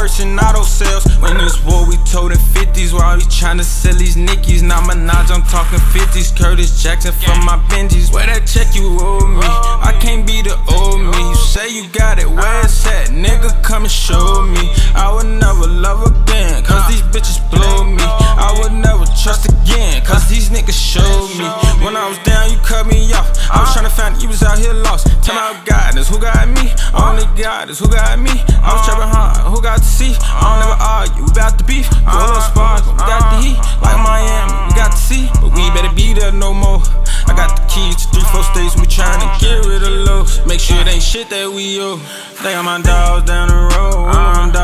person auto sales. When this war we told in 50s, while we tryna sell these Nickies. Now Minaj, I'm talking 50s. Curtis Jackson for my Benjis. Where that check you owe me? I can't be the old me. You say you got it, where it's at? Nigga, come and show me. I would never love again, cause these bitches blow me. I would never trust again, cause these niggas showed me. When I was down, you cut me off. I was tryna find you was out here lost. Tell me how guidance, who got me? Only God is who got me. I was trapping hard, who got to see? I don't never argue, we bout the beef. Go a little spark, we got the heat. Like Miami, we got the sea, but we better be there no more. I got the keys to 3-4 states, we tryna get rid of lows. Make sure it ain't shit that we owe. They got my dogs down the road,